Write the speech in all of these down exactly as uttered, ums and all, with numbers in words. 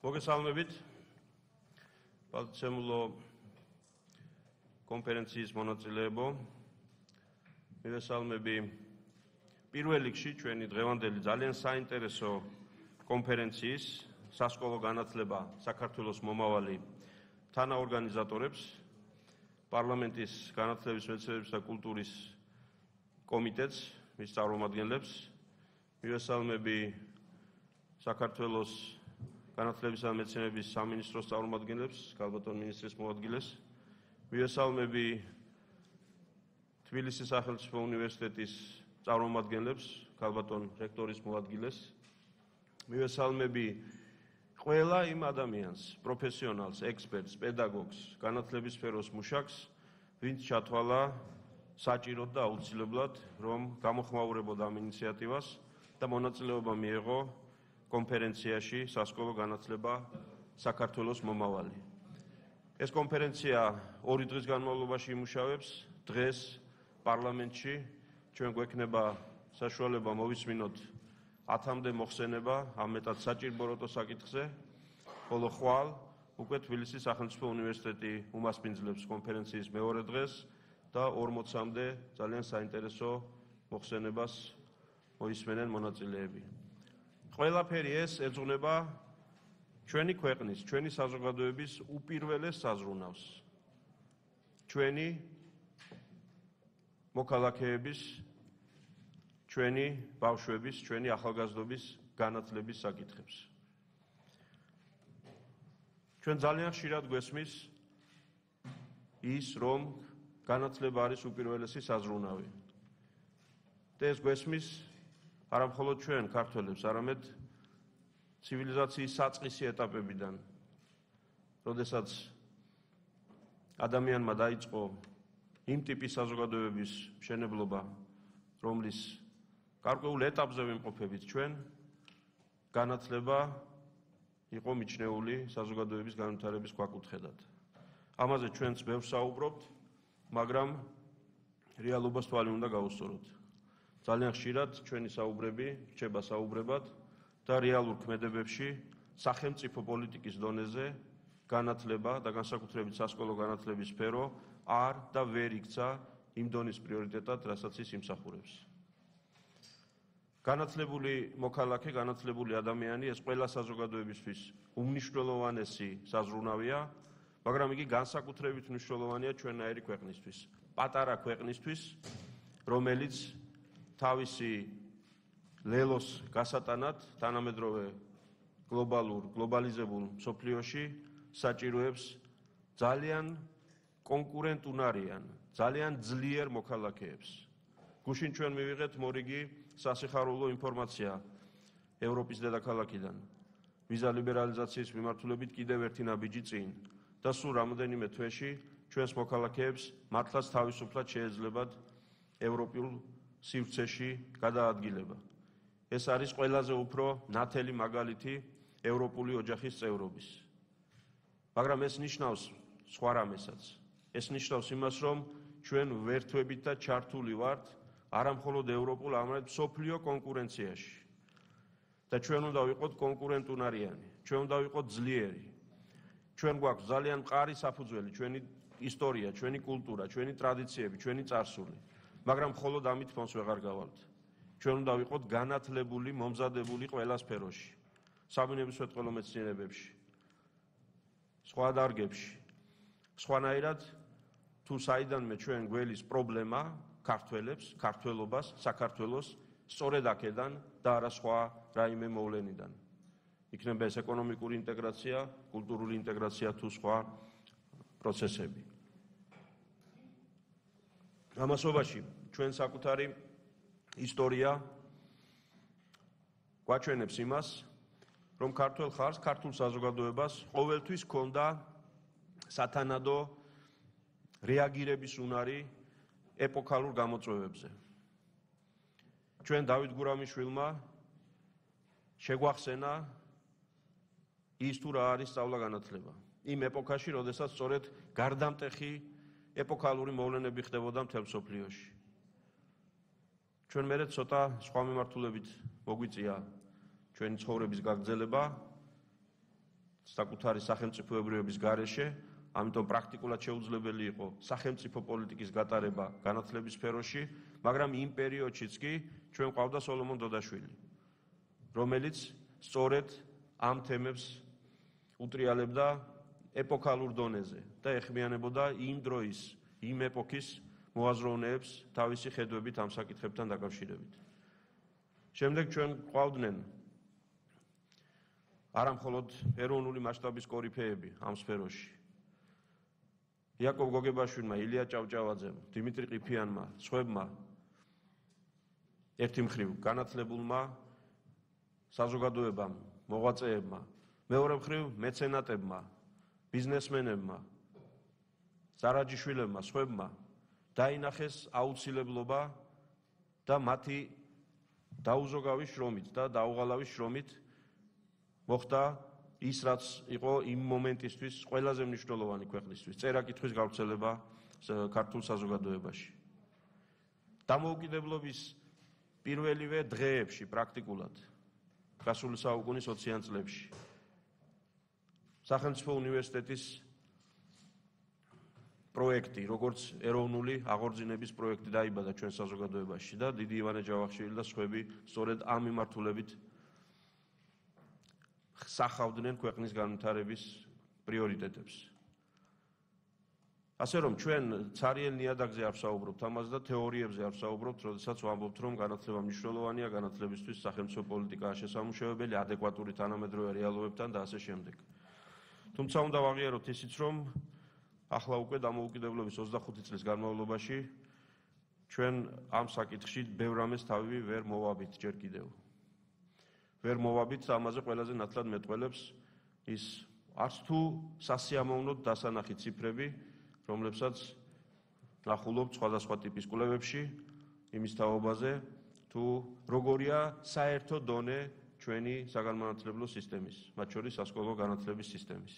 მოგესალმებით. პალცემულო კონფერენციის მონაწილეებო. მივესალმები პირველ რიგში ჩვენი დღევანდელი ძალიან საინტერესო კონფერენციის სასკოლო განათლება საქართველოს მომავალი თანაორგანიზატორებს, პარლამენტის განათლების, მეცნიერების და კულტურის კომიტეტს, მის წარმომადგენლებს. მივესალმები საქართველოს განათლებისა და მეცნიერების სამინისტროს წარმომადგენლებს, ქალბატონ მინისტრის მოადგილეს. მივესალმები თბილისის სახელმწიფო უნივერსიტეტის წარმომადგენლებს, ქალბატონ რექტორის მოადგილეს. მივესალმები ყველა იმ ადამიანს, პროფესიონალს, ექსპერტს, პედაგოგს, განათლების სფეროს მუშაკს, ვინც ჩათვალა საჭიროდ და აუცილებლად, რომ გამოხმაურებოდა ამ ინიციატივას და მონაწილეობა მიეღო კონფერენციაში სასკოლო განათლება საქართველოს მომავალი. ეს კონფერენცია ორი დღის განმავლობაში იმუშავებს. დღეს პარლამენტში ჩვენ გვექნება საშუალება მოვისმინოთ ათამდე მოხსენება ამ მეტად საჭიროებო საკითხზე, ხოლო ხვალ უკვე თბილისის სახელმწიფო უნივერსიტეტი უმასპინძლებს კონფერენციის მეორე დღეს და ორმოცამდე ძალიან საინტერესო მოხსენებას მოისმენენ მონაწილეები. ყველაფერი ეს ეძღვნება ჩვენი ქვეყნის, ჩვენი საზოგადოების უპირველეს საზრუნავს. ჩვენი მოქალაქეების, ჩვენი ბავშვების, ჩვენი ახალგაზრდობის განათლების საკითხებს. ჩვენ ძალიან ხშირად გვესმის ის, რომ განათლება არის უპირველესი საზრუნავი. და ეს გვესმის არა მხოლოდ ჩვენ ქართველებს, არამედ ცივილიზაციის საწყისი ეტაპებიდან, როდესაც ადამიანმა დაიწყო იმ ტიპის საზოგადოებების მშენებლობა, რომლის გარკვეულ ეტაპზე ვიმყოფებით ჩვენ, განათლება იყო მიჩნეული საზოგადოების განვითარების ქვაკუთხედად. ამაზე ჩვენც ბევრს საუბრობთ, მაგრამ რეალობას თვალი უნდა გავუსწოროთ. ძალიან ხშირად ჩვენი საუბრები რჩება საუბრებად და რეალურ ქმედებებში სახელმწიფო პოლიტიკის დონეზე განათლება და განსაკუთრებით სასკოლო განათლების სფერო არ და ვერ იქცა იმ დონის პრიორიტეტად, რასაც ის იმსახურებს. განათლებული მოქალაქე, განათლებული ადამიანი ეს ყველა საზოგადოებისთვის უმნიშვნელოვანესი საზრუნავია, მაგრამ იგი განსაკუთრებით მნიშვნელოვანია ჩვენნაირი ქვეყნისთვის, პატარა ქვეყნისთვის, რომელიც თავისი ლელოს გასატანად თანამედროვე გლობალურ, გლობალიზებულ მსოფლიოში საჭიროებს ძალიან კონკურენტუნარიან, ძალიან ძლიერ მოქალაქეებს. გუშინ ჩვენ მივიღეთ მორიგი სასიხარულო ინფორმაცია ევროპის დედაქალაქიდან. ვიზა ლიბერალიზაციის მიმართულებით კიდევ ერთი ნაბიჯი წინ და სულ რამოდენიმე თვეში ჩვენს მოქალაქეებს მართლაც თავისუფლად შეეძლებათ ევროპულ სივრცეში გადაადგილება. ეს არის ყველაზე უფრო ნათელი მაგალითი ევროპული ოჯახის წევრობის. მაგრამ ეს ნიშნავს სხვა რამესაც. ეს ნიშნავს იმას, რომ ჩვენ ვერთვებით და ჩართული ვართ არა მხოლოდ ევროპულ, არამედ მსოფლიო კონკურენციაში. და ჩვენ უნდა ვიყოთ კონკურენტუნარიანი, ჩვენ უნდა ვიყოთ ძლიერი. ჩვენ გვაქვს ძალიან მყარი საფუძველი, ჩვენი ისტორია, ჩვენი კულტურა, ჩვენი ტრადიციები, ჩვენი წარსული. მაგრამ მხოლოდ ამით ფონს ვეღარ გავალთ. ჩვენ უნდა ვიყოთ განათლებული, მომზადებული ყველა სფეროში, საბუნებისმეტყველო მეცნიერებებში, სხვა დარგებში. სხვანაირად, თუ საიდანმე ჩვენ გველის პრობლემა ქართველებს, ქართველობას, საქართველოს სწორედ აქედან და არა სხვა რაიმე მოვლენიდან. იქნება ეს ეკონომიკური ინტეგრაცია, კულტურული ინტეგრაცია თუ სხვა პროცესები. ამასობაში ჩვენ საკუთარი ისტორია გვაჩვენებს იმას, რომ ქართველ ხალხს, ქართულ საზოგადოებას ყოველთვის ჰქონდა სათანადო რეაგირების უნარი ეპოქალურ გამოწვევებზე. ჩვენ დავით გურამიშვილმა შეგვახსენა ის თუ რა არის სწავლა განათლება. იმ ეპოქაში, როდესაც სწორედ გარდამტეხი ეპოქალური მოვლენები ხდებოდა მთელ მსოფლიოში. ჩვენ მერე ცოტა სხვა მიმართულებით მოგვიწია ჩვენი ცხოვრების გაგრძელება საკუთარი სახელმწიფოებრიობის გარეშე, ამიტომ პრაქტიკულად შეუძლებელი იყო სახელმწიფო პოლიტიკის გატარება განათლების სფეროში, მაგრამ იმ პერიოდშიც კი ჩვენ ყავდა სოლომონ დოდაშვილი, რომელიც სწორედ ამ თემებს უტრიალებდა ეპოქალურ დონეზე და ეხმიანებოდა იმ დროის, იმ ეპოქის მოაზროვნეებს თავისი ხედვებით ამ საკითხებთან დაკავშირებით. შემდეგ ჩვენ ყავდნენ არა მხოლოდ ეროვნული მასშტაბის კორიფეები ამ სფეროში. იაკობ გოგებაშვილმა, ილია ჭავჭავაძემ, დიმიტრი ყიფიანმა, სხვებმა ერთი მხრივ განათლებულმა საზოგადოებამ, მოღვაწეებმა, მეორე მხრივ მეცენატებმა, ბიზნესმენებმა, სარაჯიშვილებმა, სხვებმა დაინახეს აუცილებლობა და მათი დაუზოგავი შრომით და დაუღალავი შრომით მოხდა ის, რაც იყო იმ მომენტისთვის ყველაზე მნიშვნელოვანი ქვეყნისთვის, წერა-კითხვის გავრცელება ქართულ საზოგადოებაში. დამოუკიდებლობის პირველივე დღეებში პრაქტიკულად გასული საუკუნის ოციან წლებში სახელმწიფო უნივერსიტეტის პროექტი, როგორც ეროვნული აღორძინების პროექტი დაიბადა ჩვენ საზოგადოებაში და დიდი ივანე ჯავახიშვილი და სხვები სწორედ ამ მიმართულებით სახავდნენ ქვეყნის განვითარების პრიორიტეტებს. ასე რომ ჩვენ ცარიელ ნიადაგზე არ ვსაუბრობთ ამაზე და თეორიებზე არ ვსაუბრობთ, როდესაც ვამბობთ, რომ განათლება მნიშვნელოვანია, განათლებისთვის სახელმწიფო პოლიტიკაა შესამუშავებელი, ადეკვატური თანამედროვე რეალობებთან და ასე შემდეგ. თუმცა უნდა ვაღიაროთ ისიც, რომ ახლა უკვე დამოუკიდებლობის ოცდახუთი წლის განმავლობაში ჩვენ ამ საკითხში ბევრ რამეს თავი ვერ მოვაბით ჯერ კიდევ. ვერ მოვაბით ამაზე ყველაზე ნათლად მეტყველებს ის არც თუ სასიამოვნოდ დასანახი ციფრები, რომლებსაც ნახულობთ სხვადასხვა ტიპის კვლევებში იმის თაობაზე, თუ როგორია საერთო დონე ჩვენი საგანმანათლებლო სისტემის, მათ შორის სასკოლო განათლების სისტემის.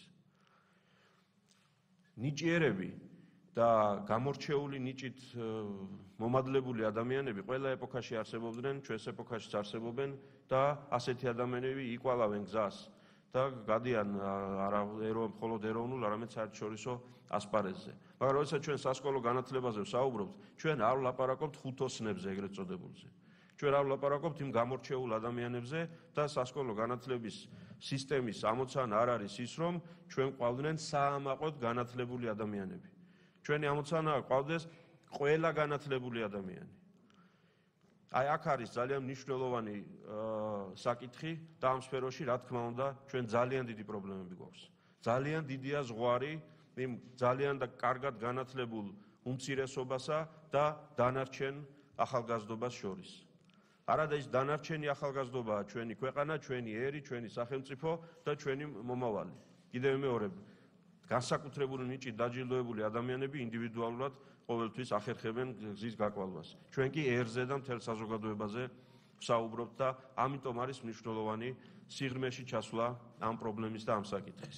ნიჭიერები და გამორჩეული ნიჭით მომადლებული ადამიანები ყველა ეპოქაში არსებობდნენ, ჩვენს ეპოქაშიც არსებობენ და ასეთი ადამიანები იკვალავენ გზას და გადიან არა მხოლოდ ეროვნულ, არამედ საერთაშორისო ასპარეზზე. მაგრამ როდესაც ჩვენ სასკოლო განათლებაზე ვსაუბრობთ, ჩვენ არ ვლაპარაკობთ ხუთოსნებზე, ეგრეთ წოდებულზე. ჩვენ არ ვლაპარაკობთ იმ გამორჩეულ ადამიანებზე და სასკოლო განათლების სისტემის ამოცანა არ არის ის, რომ ჩვენ ყავდნენ საამაყოდ განათლებული ადამიანები. ჩვენი ამოცანაა ყავდეს ყველა განათლებული ადამიანი. აი აქ არის ძალიან მნიშვნელოვანი საკითხი და ამ სფეროში, რა თქმა უნდა, ჩვენ ძალიან დიდი პრობლემები გვაქვს. ძალიან დიდია ზღვარი იმ ძალიან და კარგად განათლებულ უმცირესობასა და დანარჩენ ახალგაზრდობას შორის. არადა ის დანარჩენი ახალგაზრდობაა ჩვენი ქვეყანა, ჩვენი ერი, ჩვენი სახელმწიფო და ჩვენი მომავალი. კიდევ მეორე, განსაკუთრებული ნიჭით დაჯილდოებული ადამიანები ინდივიდუალურად ყოველთვის ახერხებენ გზის გაკვალვას. ჩვენ კი ერზე და მთელ საზოგადოებაზე ვსაუბრობთ და ამიტომ არის მნიშვნელოვანი სიღრმეში ჩასვლა ამ პრობლემის და ამ საკითხის.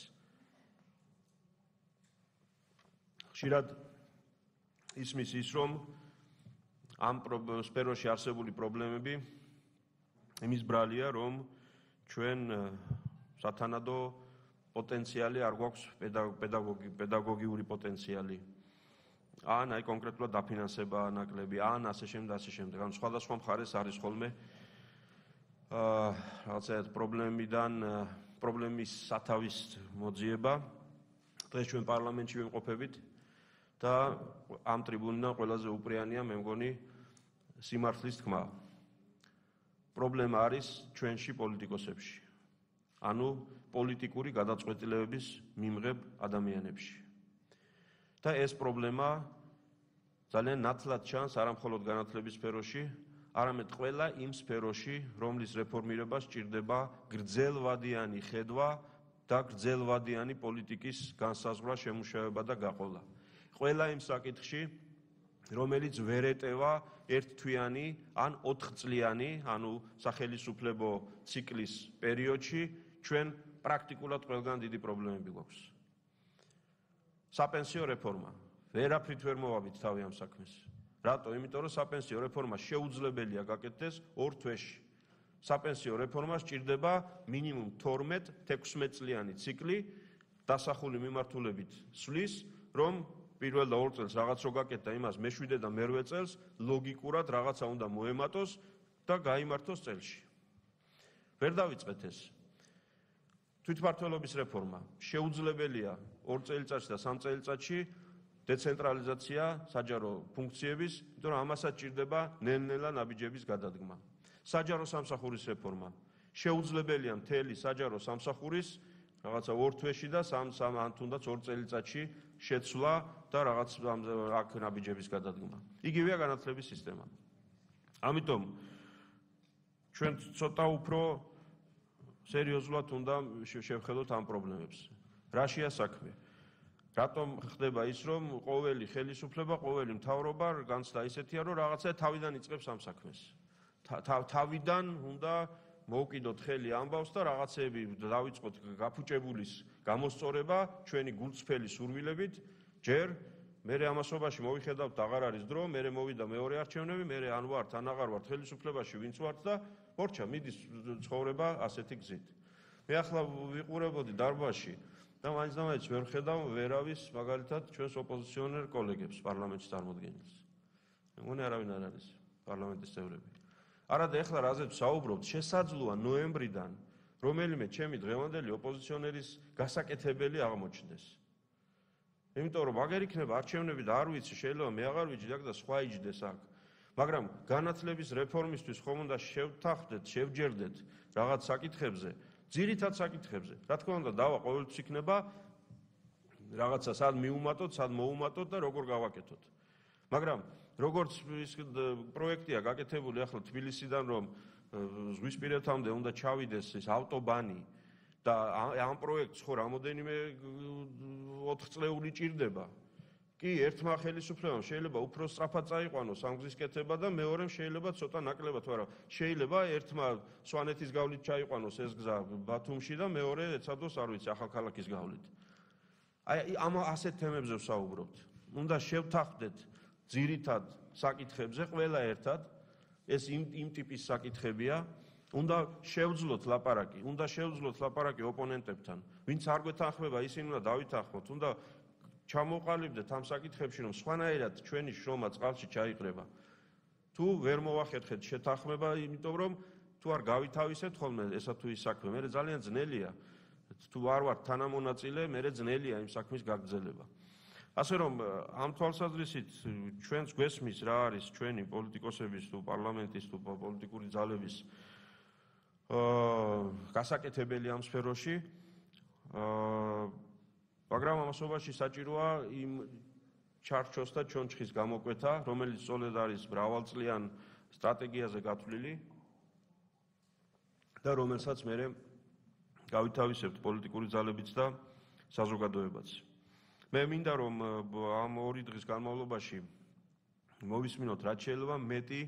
ხშირად ისმის ის, რომ ამ სფეროში არსებული პრობლემები იმის ბრალია, რომ ჩვენ სათანადო პოტენციალი არ გვაქვს პედაგოგიური პოტენციალი. ან აი კონკრეტულად დაფინანსება ნაკლები, ან ასე შემდეგ, ასე შემდეგ. ან სხვადასხვა მხარეს არის ხოლმე აა რაღაცა პრობლემიდან პრობლემის სათავის მოძიება. დღეს ჩვენ პარლამენტში ვიმყოფებით და ამ ტრიბუნიდან ყველაზე უპრიანია, მე მგონი, სიმართლის თქმა. პრობლემა არის ჩვენში პოლიტიკოსებში. ანუ პოლიტიკური გადაწყვეტილებების მიმღებ ადამიანებში. და ეს პრობლემა ძალიან ნათლად ჩანს არა მხოლოდ განათლების სფეროში, არამედ ყველა იმ სფეროში, რომლის რეფორმირება სჭირდება გრძელვადიანი ხედვა და გრძელვადიანი პოლიტიკის განსაზღვრა, შემუშავება და გაყოლა. ყველა იმ საკითხში, რომელიც ვერ ეტევა ერთთვიანი ან ოთხწლიანი, ანუ სახელისუფლებო ციკლის პერიოდში, ჩვენ პრაქტიკულად ყველგან დიდი პრობლემები გვაქვს. საპენსიო რეფორმა. ვერაფრით ვერ მოვაბით თავი ამ საქმეს. რატო? იმიტომ რომ საპენსიო რეფორმა შეუძლებელია გაკეთდეს ორ თვეში. საპენსიო რეფორმას ჭირდება მინიმუმ თორმეტ თექვსმეტ წლიანი ციკლი დასახული მიმართულებით სვლის, რომ პირველ და ორ წელს რაღაც რო გაკეთდა, იმას მეშვიდე და მერვე წელს ლოგიკურად რაღაცა უნდა მოემატოს და გაიმართოს წელში. ვერ დავიწყეთ ეს. თვითმმართველობის რეფორმა შეუძლებელია ორ წელიწადში და სამ წელიწადში დეცენტრალიზაცია საჯარო ფუნქციების, იმიტომ რომ ამასაც ჭირდება ნელ-ნელა ნაბიჯების გადადგმა. საჯარო სამსახურის რეფორმა შეუძლებელია მთელი საჯარო სამსახურის რაღაცა ორ თვეში და სამ სამ ან თუნდაც ორ წელიწადში შეცვლა და რაღაც აქ ნაბიჯების გადადგმა. იგივეა განათლების სისტემა. ამიტომ ჩვენ ცოტა უფრო სერიოზულად უნდა შევხედოთ ამ პრობლემებს. რაშია საქმე? რატომ ხდება ის, რომ ყოველი ხელისუფლება, ყოველი მთავრობა განცდა ისეთია, რომ რაღაცა თავიდან იწყებს ამ საქმეს. თავიდან უნდა მოვკიდოთ ხელი ამბავს და რაღაცები დავიწყოთ გაფუჭებულის გამოსწორება ჩვენი გულწრფელი სურვილებით, ჯერ მერე ამასობაში მოვიხედავთ აღარ არის დრო, მერე მოვიდა მეორე არჩევნები, მერე ან ვართ, ან აღარ ვართ ხელისუფლებაში, ვინც ვართ და მორჩა, მიდის ცხოვრება ასეთი გზით. მე ახლა ვიყურებოდი დარბაზში და მაინც და მაინც ვერ ხედავ ვერავის მაგალითად ჩვენს ოპოზიციონერ კოლეგებს პარლამენტში წარმოდგენილს. მე მგონი არავინ არ არის პარლამენტის წევრები. არადა ეხლა რაზეც საუბრობთ, შესაძლოა ნოემბრიდან რომელიმე ჩემი დღევანდელი ოპოზიციონერის გასაკეთებელი აღმოჩნდეს. იმიტომ რომ აგერ იქნება არჩევნები და არ ვიცი, შეიძლება მე აღარ ვიჯდე და სხვა იჯდეს აქ. მაგრამ განათლების რეფორმისთვის ხომ უნდა შევთანხმდეთ, შევჯერდეთ რაღაც საკითხებზე, ძირითად საკითხებზე. რა თქმა უნდა, დავა ყოველთვის იქნება რაღაცა სად მიუმატოთ, სად მოუმატოთ და როგორ გავაკეთოთ. მაგრამ როგორც ის პროექტია გაკეთებული ახლა თბილისიდან, რომ ზღვისპირეთამდე უნდა ჩავიდეს ეს ავტობანი და ამ პროექტს ხო რამოდენიმე ოთხ წლეული ჭირდება. კი, ერთმა ხელისუფლებამ შეიძლება უფრო სწრაფად წაიყვანოს ამ გზის კეთება და მეორემ შეიძლება ცოტა ნაკლებად, მაგრამ შეიძლება ერთმა სვანეთის გავლით ჩაიყვანოს ეს გზა ბათუმში და მეორე ეცადოს, არ ვიცი, ახალქალაქის გავლით. აი ამ ასეთ თემებზე ვსაუბრობთ. უნდა შევთანხმდეთ ძირითად საკითხებზე ყველა ერთად, ეს იმ იმ ტიპის საკითხებია, უნდა შევძლოთ ლაპარაკი, უნდა შევძლოთ ლაპარაკი ოპონენტებთან, ვინც არ გვეთანხმება, ისინი უნდა დავითანხმოთ, უნდა ჩამოყალიბდეთ ამ საკითხებში, რომ სხვანაირად ჩვენი შრომა წყალში ჩაიყრება. თუ ვერ მოვახერხეთ შეთანხმება, იმიტომ რომ თუ არ გავითავისეთ ხოლმე ესა თუ ის საქმე, მე ძალიან ძნელია. თუ არ ვარ თანამონაწილე, მე ძნელია იმ საქმის გაგრძელება. ასე რომ ამ თვალსაზრისით ჩვენს გვესმის რა არის ჩვენი პოლიტიკოსების თუ პარლამენტის თუ პოლიტიკური ძალების გასაკეთებელი ამ სფეროში, მაგრამ ამასობაში საჭიროა იმ ჩარჩოს და ჩონჩხის გამოკვეთა, რომელიც სწორედ არის მრავალწლიან სტრატეგიაზე გათვლილი და რომელსაც მე გავითავისებთ პოლიტიკური ძალებიც და საზოგადოებაც. მე მინდა რომ ამ ორი დღის განმავლობაში მოვისმინოთ რაც შეიძლება მეტი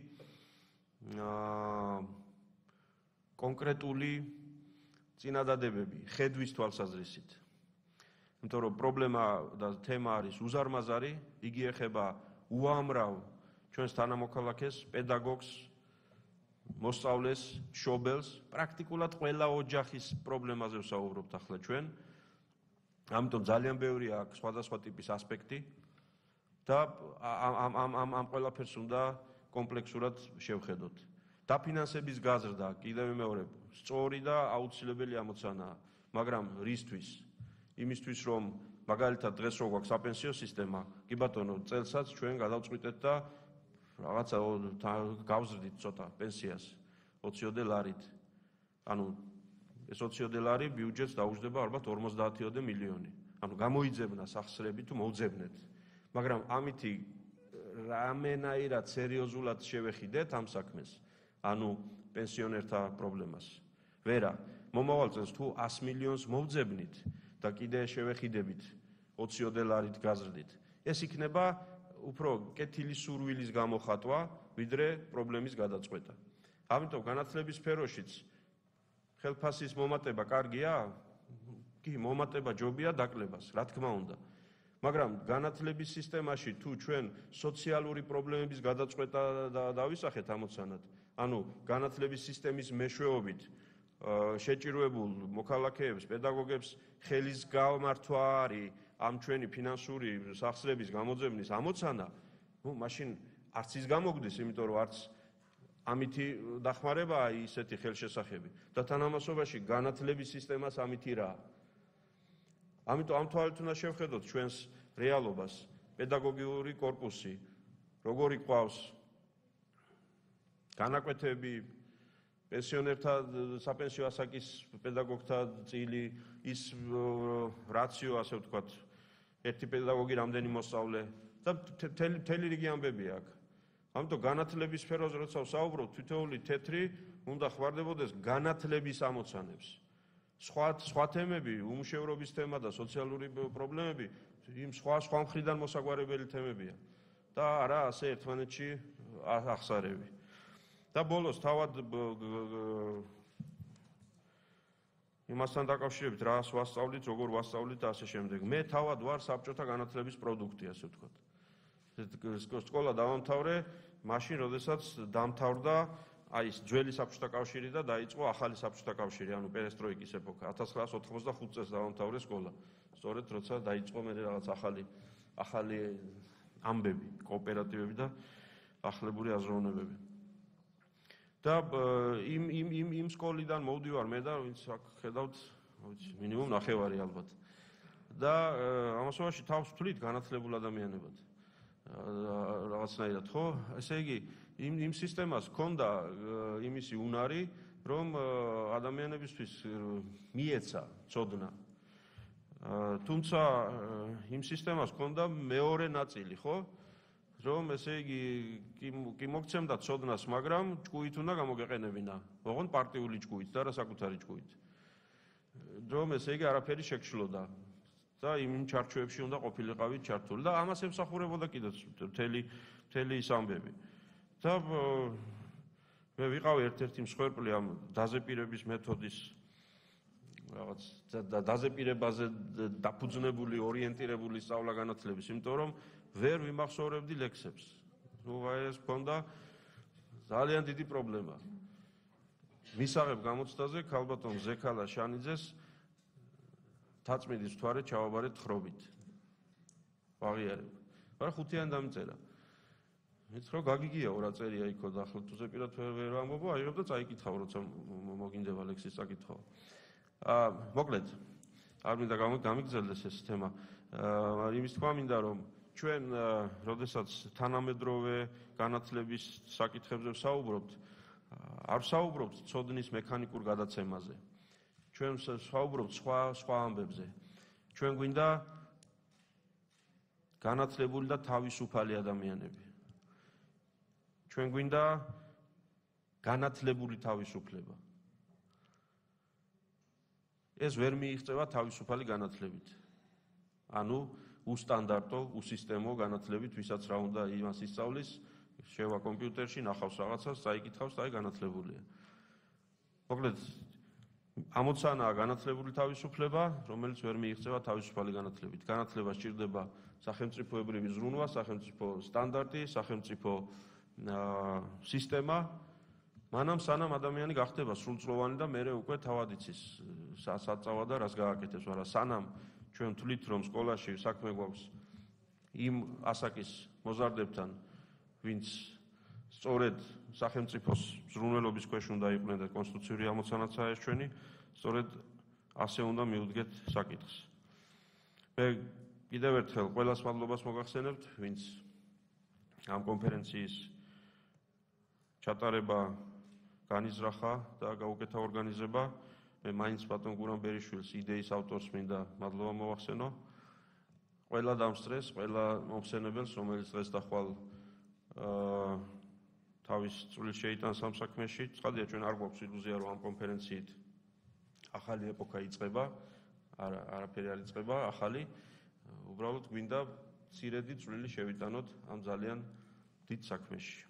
კონკრეტული წინადადებები ხედვის თვალსაზრისით. იმიტომ რომ პრობლემა და თემა არის უზარმაზარი, იგი ეხება უამრავ ჩვენს თანამოქალაქეს, პედაგოგს, მოსწავლეს, მშობელს, პრაქტიკულად ყველა ოჯახის პრობლემაზე ვსაუბრობთ ახლა ჩვენ. ამიტომ ძალიან ბევრია აქ სხვადასხვა ტიპის ასპექტი და ამ ამ ამ ამ ყველაფერს უნდა კომპლექსურად შევხედოთ. დაფინანსების გაზრდა კიდევ მეორე სწორი და აუცილებელი ამოცანაა, მაგრამ რისთვის? იმისთვის რომ მაგალითად დღეს რო გვაქვს საპენსიო სისტემა, კი ბატონო, წელსაც ჩვენ გადავწყვიტეთ და რაღაცა გავზრდით ცოტა პენსიას ოციოდე ლარით. ანუ ეს ოციოდე ლარი ბიუჯეტს დაუჯდება ალბათ ორმოცდაათიოდე მილიონი. ანუ გამოიძებნა სახსრები თუ მოუძებნეთ. მაგრამ ამითი რამენაირად სერიოზულად შევეხიდეთ ამ საქმეს, ანუ პენსიონერთა პრობლემას. ვერა, მომავალ წელს თუ ას მილიონს მოვძებნით და კიდე შევეხიდებით ოციოდე ლარით გაზრდით, ეს იქნება უფრო კეთილი სურვილის გამოხატვა, ვიდრე პრობლემის გადაწყვეტა. ამიტომ განათლების სფეროშიც ხელფასის მომატება კარგია? კი, მომატება ჯობია დაკლებას, რა თქმა უნდა. მაგრამ განათლების სისტემაში თუ ჩვენ სოციალური პრობლემების გადაწყვეტა დავისახეთ ამოცანად, ანუ განათლების სისტემის მეშვეობით შეჭირვებულ მოქალაქეებს, პედაგოგებს ხელის გამართვა არის ამ ჩვენი ფინანსური სახსრების გამოძებნის ამოცანა, ну, მაშინ არც ის გამოგდის, იმიტომ რომ არც ამითი დახმარებაა ისეთი ხელშესახები და თანამასობაში განათლების სისტემას ამითი რა. ამიტომ ამ თვალით უნდა შევხედოთ ჩვენს რეალობას, პედაგოგიური კორპუსი, როგორი ყავს განაკვეთები, პენსიონერთა საპენსიო ასაკის პედაგოგთა წილი, ის რაციო, ასე ვთქვათ, ერთი პედაგოგი რამდენი მოსწავლე და მთელი რიგი ამბებია აქ. ამიტომ განათლების სფეროზე როცა ვსაუბრობ, თითოეული თეთრი უნდა ხვარდებოდეს განათლების ამოცანებს. სხვა სხვა თემები, უმუშევრობის თემა და სოციალური პრობლემები, იმ სხვა სხვა მხრიდან მოსაგვარებელი თემებია და არა ასე ერთმანეთში ახსარები. და ბოლოს თავად იმასთან დაკავშირებით რას ვასწავლით, როგორ ვასწავლით და ასე შემდეგ. მე თავად ვარ საბჭოთა განათლების პროდუქტი, ასე ვთქვათ. სკოლა დავამთავრე მაშინ, როდესაც დამთავრდა აი ეს ძველი საბჭოთა კავშირი და დაიწყო ახალი საბჭოთა კავშირი, ანუ პერესტროიკის ეპოქა. ათას ცხრაას ოთხმოცდახუთ წელს დავამთავრე სკოლა. სწორედ როცა დაიწყო მე რაღაც ახალი ახალი ამბები, კოოპერატივები და ახლებური აზროვნებები. და იმ იმ იმ იმ სკოლიდან მოვდივარ მე და ვინც აქ ხედავთ, ვიცი, მინიმუმ ნახევარი ალბათ. და ამასობაში თავს ვთვლით განათლებულ ადამიანებად. რაღაცნაირად, ხო? ესე იგი, იმ იმ სისტემას ჰქონდა იმისი უნარი, რომ ადამიანებისთვის მიეცა ცოდნა. თუმცა იმ სისტემას ჰქონდა მეორე ნაწილი, ხო? რომ ესე იგი კი მოგცემდა ცოდნას, მაგრამ ჭკუით უნდა გამოგეყენებინა. ოღონდ პარტიული ჭკუით და რა საკუთარი ჭკუით. რომ ესე იგი არაფერი შეგშლოდა და იმ ჩარჩოებში უნდა ყოფილიყავით ჩართული და ამას ემსახურებოდა კიდეც მთელი მთელი ის ამბები. და მე ვიყავი ერთ-ერთი მსხვერპლი ამ დაზეპირების მეთოდის რაღაც დაზეპირებაზე დაფუძნებული, ორიენტირებული სწავლა განათლების, იმიტომ რომ ვერ ვიმახსოვრებდი ლექსებს. ნუ აი ეს მქონდა ძალიან დიდი პრობლემა. მისაღებ გამოცდაზე ქალბატონ ზექალა შანიძეს თაწმიდის მთვარე ჩავაბარეთ ხრობით. ვაღიარებ. მაგრამ ხუთიანი დამწერა. მეც რო გაგიგიაო რა წერია იქო და ახლა თუზე პირად ვერ ვამბობ, აიღებ და წაიკითხავ, როცა მოგინდება ლექსის წაკითხვა. აა მოკლედ, არ მინდა გამიგზელდეს ეს თემა. აა იმის თქვა მინდა რომ ჩვენ როდესაც თანამედროვე განათლების საკითხებზე ვსაუბრობთ, არ ვსაუბრობთ ცოდნის მექანიკურ გადაცემაზე. ჩვენ ვსაუბრობთ სხვა სხვა ამბებზე. ჩვენ გვინდა განათლებული და თავისუფალი ადამიანები. ჩვენ გვინდა განათლებული თავისუფლება. ეს ვერ მიიღწევა თავისუფალი განათლებით. ანუ უსტანდარტო, უსისტემო განათლებით, ვისაც რა უნდა იმას ისწავლის, შევა კომპიუტერში, ნახავს რაღაცას, წაიკითხავს და აი განათლებულია. მოკლედ, ამოცანაა განათლებული თავისუფლება, რომელიც ვერ მიიღწევა თავისუფალი განათლებით. განათლება სჭირდება სახელმწიფოებრივი ზრუნვა, სახელმწიფო სტანდარტი, სახელმწიფო სისტემა, მანამ სანამ ადამიანი გახდება სრულწლოვანი და მერე უკვე თავად იცის საწავა და რას გააკეთებს, მაგრამ სანამ ჩვენ ვთვლით, რომ სკოლაში საქმე გვაქვს იმ ასაკის მოზარდებთან, ვინც სწორედ სახელმწიფოს ზრუნველობის ქვეშ უნდა იყვნენ და კონსტიტუციური ამოცანაცაა ეს ჩვენი, სწორედ ასე უნდა მივუდგეთ საკითხს. მე კიდევ ერთხელ ყველას მადლობას მოგახსენებთ, ვინც ამ კონფერენციის ჩატარება განიზრახა და გაუკეთა ორგანიზება. მე მაინც ბატონ გურამ ბერიშვილის იდეის ავტორს მინდა მადლობა მოვახსენო. ყველა დამსწრეს, ყველა მომხსენებელს, რომელიც დღეს და ხვალ თავის წვლილს შეიტანს ამ საქმეში. ცხადია, ჩვენ არ გვაქვს ილუზია, რომ ამ კონფერენციით ახალი ეპოქა იწყება, არა, არაფერი არ იწყება, ახალი. უბრალოდ გვინდა მცირედი წვლილი შევიტანოთ ამ ძალიან დიდ საქმეში.